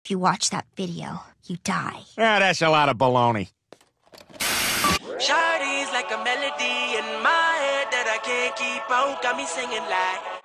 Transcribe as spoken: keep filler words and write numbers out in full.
If you watch that video, you die. Ah, that's a lot of baloney. Shawty's like a melody in my head that I can't keep out. Got me singing like